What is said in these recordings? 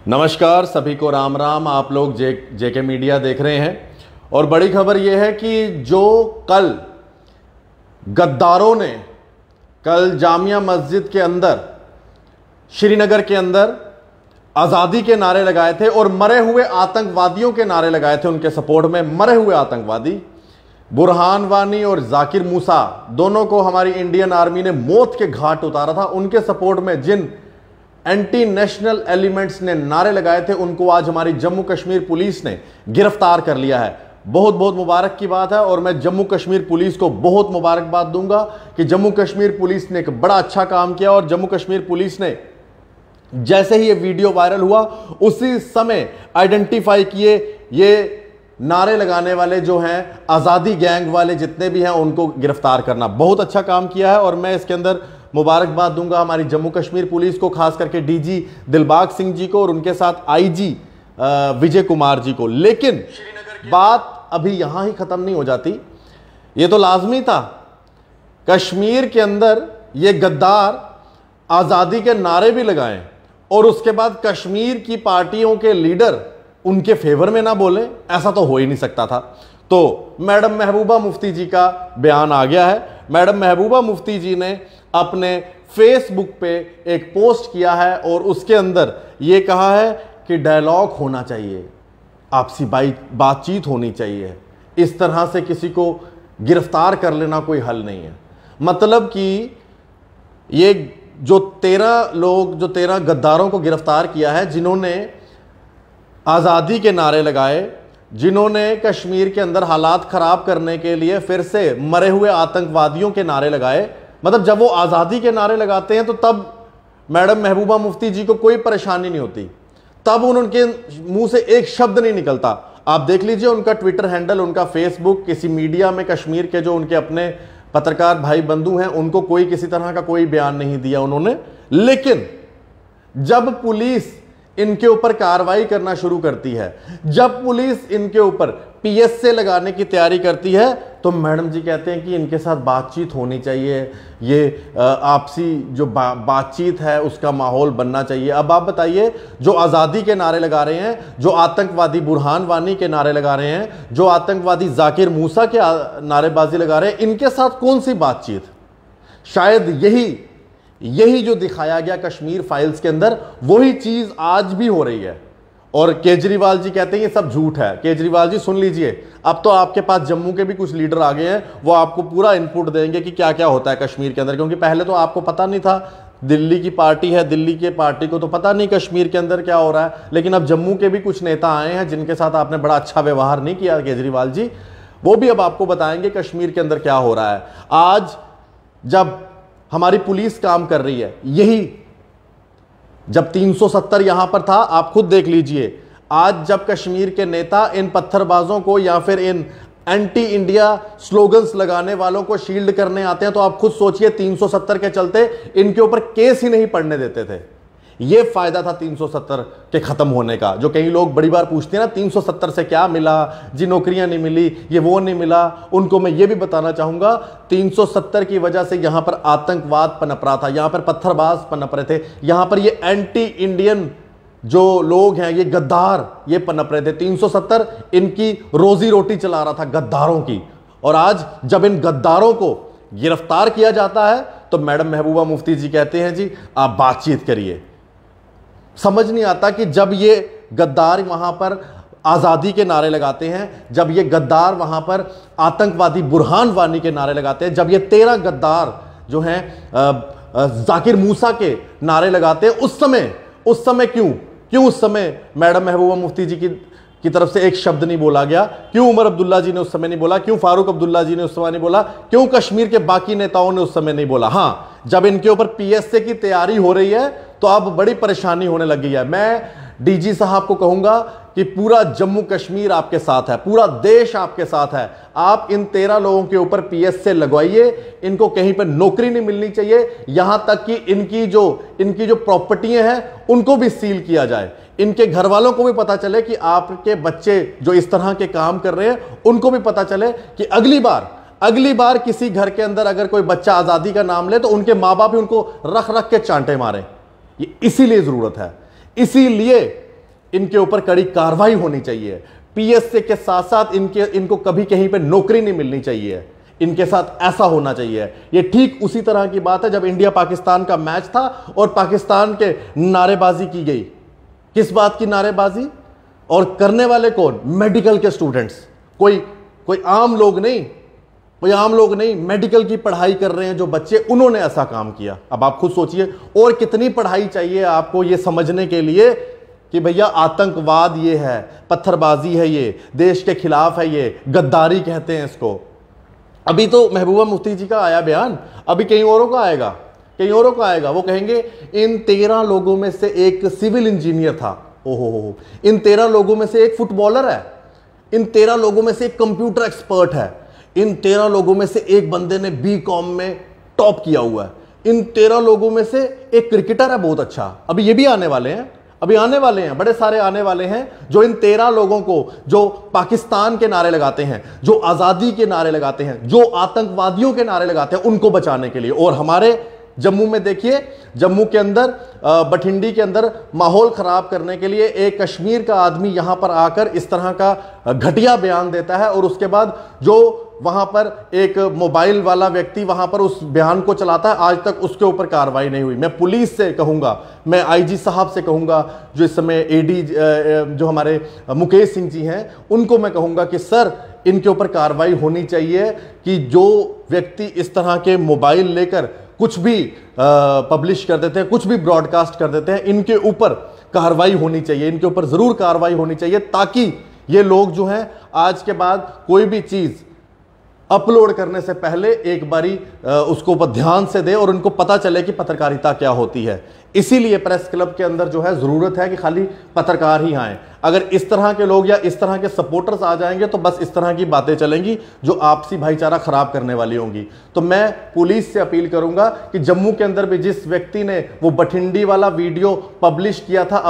नमस्कार सभी को राम राम। आप लोग जेके मीडिया देख रहे हैं और बड़ी खबर यह है कि जो कल गद्दारों ने कल जामिया मस्जिद के अंदर श्रीनगर के अंदर आज़ादी के नारे लगाए थे और मरे हुए आतंकवादियों के नारे लगाए थे, उनके सपोर्ट में मरे हुए आतंकवादी बुरहान वानी और जाकिर मूसा दोनों को हमारी इंडियन आर्मी ने मौत के घाट उतारा था। उनके सपोर्ट में जिन एंटी नेशनल एलिमेंट्स ने नारे लगाए थे उनको आज हमारी जम्मू कश्मीर पुलिस ने गिरफ्तार कर लिया है। बहुत बहुत मुबारक की बात है और मैं जम्मू कश्मीर पुलिस को बहुत मुबारकबाद दूंगा कि जम्मू कश्मीर पुलिस ने एक बड़ा अच्छा काम किया। और जम्मू कश्मीर पुलिस ने जैसे ही ये वीडियो वायरल हुआ उसी समय आइडेंटिफाई किए ये नारे लगाने वाले जो हैं आज़ादी गैंग वाले जितने भी हैं उनको गिरफ्तार करना बहुत अच्छा काम किया है। और मैं इसके अंदर मुबारकबाद दूंगा हमारी जम्मू कश्मीर पुलिस को, खास करके डीजी दिलबाग सिंह जी को और उनके साथ आईजी विजय कुमार जी को। लेकिन बात अभी यहां ही खत्म नहीं हो जाती। ये तो लाजमी था कश्मीर के अंदर ये गद्दार आज़ादी के नारे भी लगाएं और उसके बाद कश्मीर की पार्टियों के लीडर उनके फेवर में ना बोले, ऐसा तो हो ही नहीं सकता था। तो मैडम महबूबा मुफ्ती जी का बयान आ गया है। मैडम महबूबा मुफ्ती जी ने अपने फेसबुक पे एक पोस्ट किया है और उसके अंदर यह कहा है कि डायलॉग होना चाहिए, आपसी बातचीत होनी चाहिए, इस तरह से किसी को गिरफ्तार कर लेना कोई हल नहीं है। मतलब कि ये जो 13 गद्दारों को गिरफ्तार किया है जिन्होंने आज़ादी के नारे लगाए, जिन्होंने कश्मीर के अंदर हालात खराब करने के लिए फिर से मरे हुए आतंकवादियों के नारे लगाए। मतलब जब वो आज़ादी के नारे लगाते हैं तो तब मैडम महबूबा मुफ्ती जी को कोई परेशानी नहीं होती, तब उनके मुंह से एक शब्द नहीं निकलता। आप देख लीजिए उनका ट्विटर हैंडल, उनका फेसबुक, किसी मीडिया में कश्मीर के जो उनके अपने पत्रकार भाई बंधु हैं उनको कोई किसी तरह का कोई बयान नहीं दिया उन्होंने। लेकिन जब पुलिस इनके ऊपर कार्रवाई करना शुरू करती है, जब पुलिस इनके ऊपर पीएसए लगाने की तैयारी करती है तो मैडम जी कहते हैं कि इनके साथ बातचीत होनी चाहिए, ये आपसी जो बातचीत है उसका माहौल बनना चाहिए। अब आप बताइए, जो आज़ादी के नारे लगा रहे हैं, जो आतंकवादी बुरहान वानी के नारे लगा रहे हैं, जो आतंकवादी जाकिर मूसा के नारेबाजी लगा रहे हैं, इनके साथ कौन सी बातचीत? शायद यही जो दिखाया गया कश्मीर फाइल्स के अंदर वही चीज आज भी हो रही है। और केजरीवाल जी कहते हैं ये सब झूठ है। केजरीवाल जी सुन लीजिए, अब तो आपके पास जम्मू के भी कुछ लीडर आ गए हैं, वो आपको पूरा इनपुट देंगे कि क्या क्या होता है कश्मीर के अंदर, क्योंकि पहले तो आपको पता नहीं था। दिल्ली की पार्टी है, दिल्ली के पार्टी को तो पता नहीं कश्मीर के अंदर क्या हो रहा है। लेकिन अब जम्मू के भी कुछ नेता आए हैं जिनके साथ आपने बड़ा अच्छा व्यवहार नहीं किया केजरीवाल जी, वो भी अब आपको बताएंगे कश्मीर के अंदर क्या हो रहा है। आज जब हमारी पुलिस काम कर रही है, यही जब 370 यहां पर था, आप खुद देख लीजिए, आज जब कश्मीर के नेता इन पत्थरबाजों को या फिर इन एंटी इंडिया स्लोगन्स लगाने वालों को शील्ड करने आते हैं तो आप खुद सोचिए 370 के चलते इनके ऊपर केस ही नहीं पड़ने देते थे। यह फायदा था 370 के खत्म होने का। जो कई लोग बड़ी बार पूछते हैं ना 370 से क्या मिला, जी नौकरियां नहीं मिली, ये वो नहीं मिला, उनको मैं ये भी बताना चाहूंगा 370 की वजह से यहां पर आतंकवाद पनप रहा था, यहां पर पत्थरबाज पनप रहे थे, यहां पर ये एंटी इंडियन जो लोग हैं, ये गद्दार ये पनप रहे थे। 370 इनकी रोजी रोटी चला रहा था गद्दारों की। और आज जब इन गद्दारों को गिरफ्तार किया जाता है तो मैडम महबूबा मुफ्ती जी कहते हैं जी आप बातचीत करिए। समझ नहीं आता कि जब ये गद्दार वहां पर आज़ादी के नारे लगाते हैं, जब ये गद्दार वहां पर आतंकवादी बुरहान वानी के नारे लगाते हैं, जब ये 13 गद्दार जो हैं जाकिर मूसा के नारे लगाते हैं, उस समय क्यों उस समय मैडम महबूबा मुफ्ती जी की तरफ से एक शब्द नहीं बोला गया? क्यों उमर अब्दुल्ला जी ने उस समय नहीं बोला? क्यों फारूक अब्दुल्ला जी ने उस समय नहीं बोला? क्यों कश्मीर के बाकी नेताओं ने उस समय नहीं बोला? हाँ, जब इनके ऊपर पीएसए की तैयारी हो रही है तो अब बड़ी परेशानी होने लगी है। मैं डीजी साहब को कहूंगा कि पूरा जम्मू कश्मीर आपके साथ है, पूरा देश आपके साथ है। आप इन 13 लोगों के ऊपर पीएसए लगवाइए, इनको कहीं पर नौकरी नहीं मिलनी चाहिए, यहां तक कि इनकी जो प्रॉपर्टियां हैं उनको भी सील किया जाए। इनके घर वालों को भी पता चले कि आपके बच्चे जो इस तरह के काम कर रहे हैं उनको भी पता चले कि अगली बार किसी घर के अंदर अगर कोई बच्चा आज़ादी का नाम ले तो उनके माँ बाप ही उनको रख रख के चांटे मारे। ये इसीलिए जरूरत है, इसीलिए इनके ऊपर कड़ी कार्रवाई होनी चाहिए। पीएसए के साथ साथ इनको कभी कहीं पे नौकरी नहीं मिलनी चाहिए, इनके साथ ऐसा होना चाहिए। ये ठीक उसी तरह की बात है जब इंडिया पाकिस्तान का मैच था और पाकिस्तान के नारेबाजी की गई। किस बात की नारेबाजी? और करने वाले कौन? मेडिकल के स्टूडेंट्स, कोई आम लोग नहीं, मेडिकल की पढ़ाई कर रहे हैं जो बच्चे, उन्होंने ऐसा काम किया। अब आप खुद सोचिए और कितनी पढ़ाई चाहिए आपको ये समझने के लिए कि भैया आतंकवाद ये है, पत्थरबाजी है, ये देश के खिलाफ है, ये गद्दारी कहते हैं इसको। अभी तो महबूबा मुफ्ती जी का आया बयान, अभी कई औरों का आएगा। वो कहेंगे इन 13 लोगों में से एक सिविल इंजीनियर था, ओहो, इन 13 लोगों में से एक फुटबॉलर है, इन 13 लोगों में से एक कंप्यूटर एक्सपर्ट है, इन 13 लोगों में से एक बंदे ने बीकॉम में टॉप किया हुआ है, इन 13 लोगों में से एक क्रिकेटर है बहुत अच्छा। अभी ये भी आने वाले हैं, बड़े सारे आने वाले हैं जो इन 13 लोगों को, जो पाकिस्तान के नारे लगाते हैं, जो आजादी के नारे लगाते हैं, जो आतंकवादियों के नारे लगाते हैं, उनको बचाने के लिए। और हमारे जम्मू में देखिए, जम्मू के अंदर बठिंडी के अंदर माहौल खराब करने के लिए एक कश्मीर का आदमी यहां पर आकर इस तरह का घटिया बयान देता है और उसके बाद जो वहां पर एक मोबाइल वाला व्यक्ति वहां पर उस बयान को चलाता है, आज तक उसके ऊपर कार्रवाई नहीं हुई। मैं पुलिस से कहूंगा, मैं आईजी साहब से कहूंगा, जो इस समय एडी जो हमारे मुकेश सिंह जी हैं, उनको मैं कहूंगा कि सर इनके ऊपर कार्रवाई होनी चाहिए कि जो व्यक्ति इस तरह के मोबाइल लेकर कुछ भी पब्लिश कर देते हैं, कुछ भी ब्रॉडकास्ट कर देते हैं, इनके ऊपर कार्रवाई होनी चाहिए, इनके ऊपर जरूर कार्रवाई होनी चाहिए, ताकि ये लोग जो हैं आज के बाद कोई भी चीज अपलोड करने से पहले एक बारी उसको ऊपर ध्यान से दे और उनको पता चले कि पत्रकारिता क्या होती है। इसीलिए प्रेस क्लब के अंदर जो है जरूरत है कि खाली पत्रकार ही आए। अगर इस तरह के लोग या इस तरह के सपोर्टर्स आ जाएंगे तो बस इस तरह की बातें चलेंगी जो आपसी भाईचारा खराब करने वाली होंगी। तो मैं पुलिस से अपील करूंगा कि जम्मू के अंदर भी जिस व्यक्ति ने वो बठिंडी वाला वीडियो पब्लिश किया था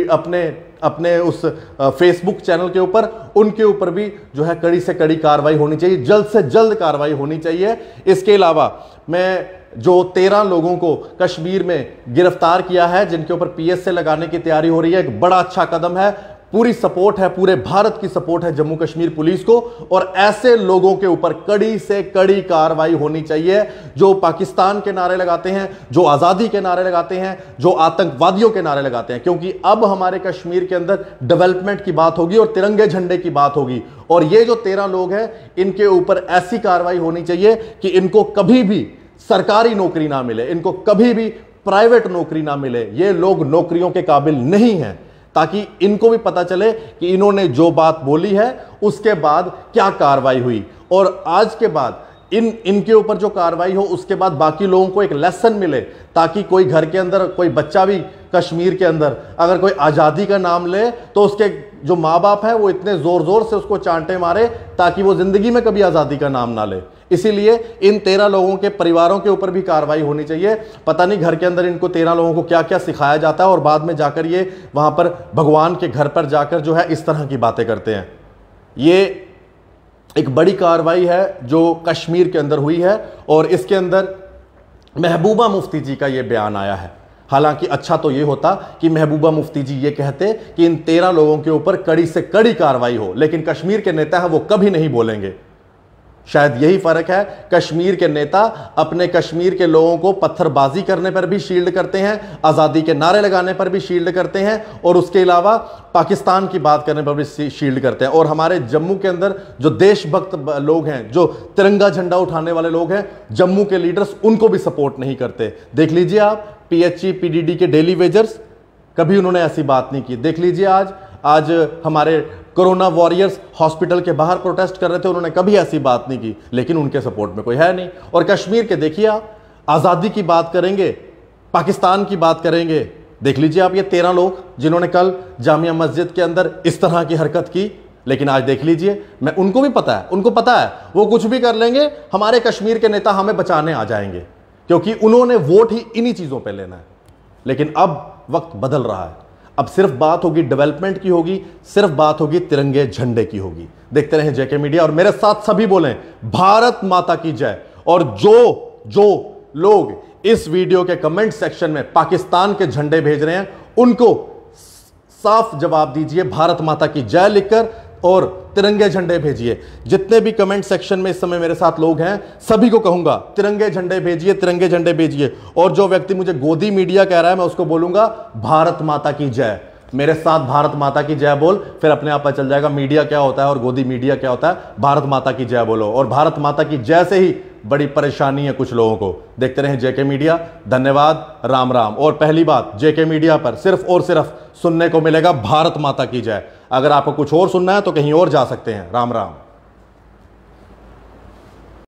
अपने उस फेसबुक चैनल के ऊपर, उनके ऊपर भी जो है कड़ी से कड़ी कार्रवाई होनी चाहिए, जल्द से जल्द कार्रवाई होनी चाहिए। इसके अलावा मैं जो 13 लोगों को कश्मीर में गिरफ्तार किया है, जिनके ऊपर पीएसए लगाने की तैयारी हो रही है, एक बड़ा अच्छा कदम है। पूरी सपोर्ट है, पूरे भारत की सपोर्ट है जम्मू कश्मीर पुलिस को, और ऐसे लोगों के ऊपर कड़ी से कड़ी कार्रवाई होनी चाहिए जो पाकिस्तान के नारे लगाते हैं, जो आजादी के नारे लगाते हैं, जो आतंकवादियों के नारे लगाते हैं। क्योंकि अब हमारे कश्मीर के अंदर डेवलपमेंट की बात होगी और तिरंगे झंडे की बात होगी, और ये जो 13 लोग हैं इनके ऊपर ऐसी कार्रवाई होनी चाहिए कि इनको कभी भी सरकारी नौकरी ना मिले, इनको कभी भी प्राइवेट नौकरी ना मिले। ये लोग नौकरियों के काबिल नहीं हैं, ताकि इनको भी पता चले कि इन्होंने जो बात बोली है उसके बाद क्या कार्रवाई हुई, और आज के बाद इनके ऊपर जो कार्रवाई हो उसके बाद बाकी लोगों को एक लेसन मिले, ताकि कोई घर के अंदर कोई बच्चा भी कश्मीर के अंदर अगर कोई आज़ादी का नाम ले तो उसके जो माँ बाप हैं वो इतने जोर जोर से उसको चांटे मारे ताकि वो जिंदगी में कभी आज़ादी का नाम ना ले। इसीलिए इन 13 लोगों के परिवारों के ऊपर भी कार्रवाई होनी चाहिए। पता नहीं घर के अंदर इनको 13 लोगों को क्या क्या सिखाया जाता है और बाद में जाकर ये वहां पर भगवान के घर पर जाकर जो है इस तरह की बातें करते हैं। ये एक बड़ी कार्रवाई है जो कश्मीर के अंदर हुई है, और इसके अंदर महबूबा मुफ्ती जी का ये बयान आया है। हालांकि अच्छा तो ये होता कि महबूबा मुफ्ती जी ये कहते कि इन 13 लोगों के ऊपर कड़ी से कड़ी कार्रवाई हो, लेकिन कश्मीर के नेता है वो कभी नहीं बोलेंगे। शायद यही फर्क है, कश्मीर के नेता अपने कश्मीर के लोगों को पत्थरबाजी करने पर भी शील्ड करते हैं, आज़ादी के नारे लगाने पर भी शील्ड करते हैं, और उसके अलावा पाकिस्तान की बात करने पर भी शील्ड करते हैं। और हमारे जम्मू के अंदर जो देशभक्त लोग हैं, जो तिरंगा झंडा उठाने वाले लोग हैं, जम्मू के लीडर्स उनको भी सपोर्ट नहीं करते। देख लीजिए आप पीएचई पीडीडी के डेली वेजर्स, कभी उन्होंने ऐसी बात नहीं की। देख लीजिए आज हमारे कोरोना वॉरियर्स हॉस्पिटल के बाहर प्रोटेस्ट कर रहे थे, उन्होंने कभी ऐसी बात नहीं की, लेकिन उनके सपोर्ट में कोई है नहीं। और कश्मीर के देखिए आप, आज़ादी की बात करेंगे, पाकिस्तान की बात करेंगे, देख लीजिए आप ये 13 लोग जिन्होंने कल जामिया मस्जिद के अंदर इस तरह की हरकत की, लेकिन आज देख लीजिए, मैं उनको भी पता है, उनको पता है वो कुछ भी कर लेंगे, हमारे कश्मीर के नेता हमें बचाने आ जाएंगे, क्योंकि उन्होंने वोट ही इन्हीं चीज़ों पर लेना है। लेकिन अब वक्त बदल रहा है, अब सिर्फ बात होगी डेवलपमेंट की होगी, सिर्फ बात होगी तिरंगे झंडे की होगी। देखते रहें जेके मीडिया, और मेरे साथ सभी बोलें भारत माता की जय। और जो लोग इस वीडियो के कमेंट सेक्शन में पाकिस्तान के झंडे भेज रहे हैं उनको साफ जवाब दीजिए भारत माता की जय लिखकर और तिरंगे झंडे भेजिए। जितने भी कमेंट सेक्शन में इस समय मेरे साथ लोग हैं, सभी को कहूंगा तिरंगे झंडे भेजिए, तिरंगे झंडे भेजिए। और जो व्यक्ति मुझे गोदी मीडिया कह रहा है, मैं उसको बोलूंगा भारत माता की जय। मेरे साथ भारत माता की जय बोल, फिर अपने आप पता चल जाएगा मीडिया क्या होता है और गोदी मीडिया क्या होता है। भारत माता की जय बोलो, और भारत माता की जय से ही बड़ी परेशानी है कुछ लोगों को। देखते रहें जेके मीडिया। धन्यवाद, राम राम। और पहली बात, जेके मीडिया पर सिर्फ और सिर्फ सुनने को मिलेगा भारत माता की जय। अगर आपको कुछ और सुनना है तो कहीं और जा सकते हैं। राम राम।